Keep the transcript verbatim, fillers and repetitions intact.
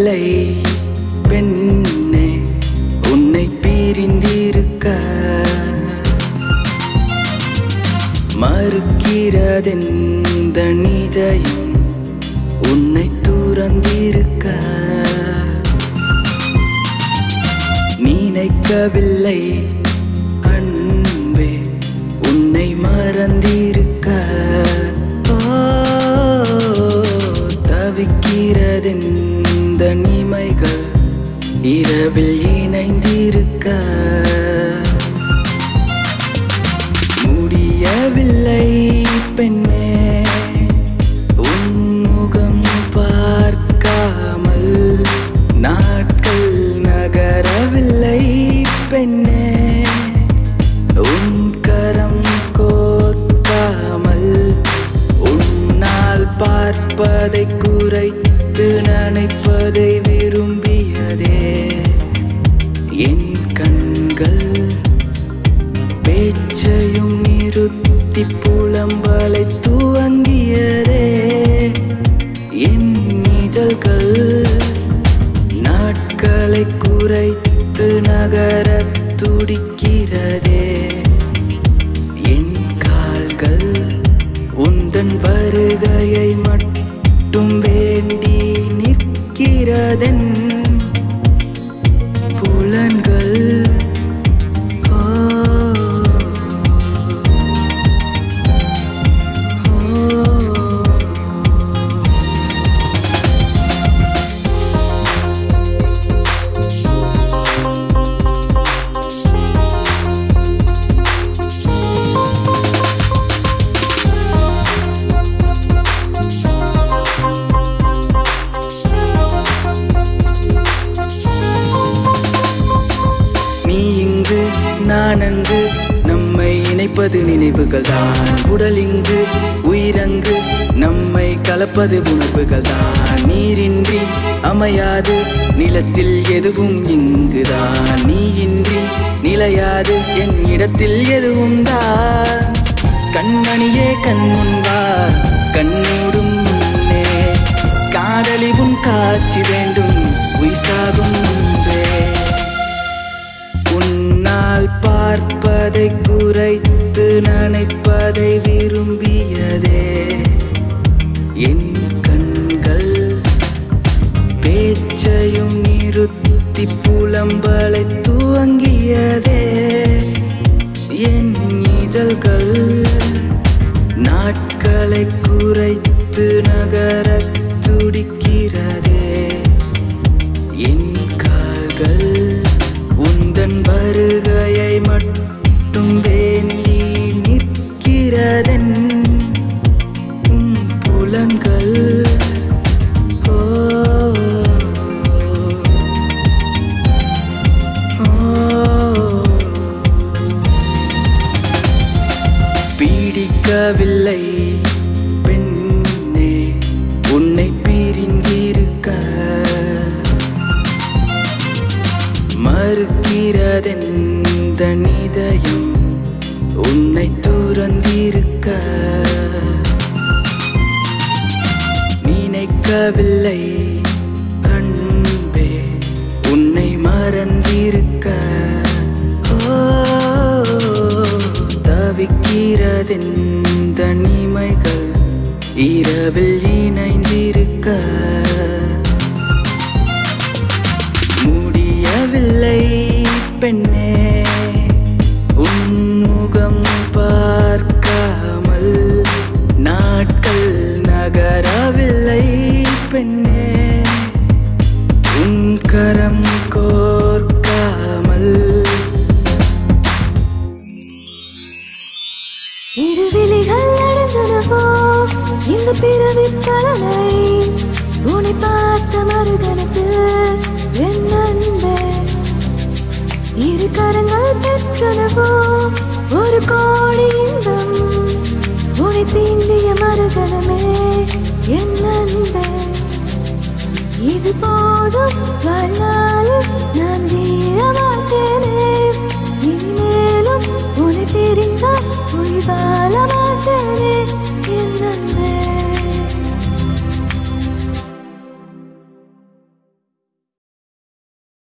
நினைக்கவில்லை பெண்ணே உன்னை பிரிந்திருக்க மறுக்கிறதெந்த நிதயம் உன்னை துறந்திருக்க நினைக்கவில்லை அன்பே உன்னை மறந்திருக்க தவிக்கிறதெந்த நிமைகள் இரவில் இணைந்திருக்க முடியவில்லை பெண்ணே உன் முகம் பார்க்காமல் நாட்கள் நகரவில்லை பெண்ணே உன் கரம் கோர்க்காமல் உன்னால் பார்ப்பதை குறைத்து நினைப்பதை விரும்பியதே என் கண்கள் பேச்சையும் நிறுத்தி புலம்பலை துவங்கியதே என் இதழ்கள் நாட்களை குறைத்து நகர துடிக்கிறதே என் கால்கள் உந்தன் வருகையை மட்டும் வேண்டி நிற்கிறதென் புலன்கள் நான் அங்கு நம்மை இணைப்பது நினைவுகள் தான் உடல் இங்கு உயிரங்கு நம்மை கலப்பது உணர்வுகள் தான் நீரின்றி அமையாது நிலத்தில் எதுவும் இங்குதான் நீ இன்றி நிலையாது என் இடத்தில் எதுவும் தான் கண்மணியே கண் முன்பா கண்ணூடும் முன்னே காதலிவும் காட்சி வேண்டும் உயிசாகும் முன்பே உன்னால் பார்ப்பதை குறைத்து நினைப்பதை விரும்பியதே என் கண்கள் பேச்சையும் நிறுத்தி புலம்பலை துவங்கியதே என் இதழ்கள் நாட்களை குறைத்து நகர துடிக்கிறதே என் கால்கள் உந்தன் வருகையை மட்டும் வேண்டி நிற்கிறதென் புலன்கள் ஓ பீடிக்கவில்லை பெண்ணே உன்னை பிரிந்திருக்க மறுக்கிறதெந்த நிதயம் உன்னை துறந்திருக்க நினைக்கவில்லை அன்பே உன்னை மறந்திருக்க தவிக்கிறதெந்த நிமைகள் இரவில் இணைந்திருக்க முடியவில்லை பெண்ணே உன் முகம் பார்க்காமல் நாட்கள் நகரவில்லை பெண்ணே உன் கரம் கோர்க்காமல் இரு விழிகள் அடைந்தனவோ இந்த பிறவி கலலை உன்னை பார்த்த மறுகணத்தில்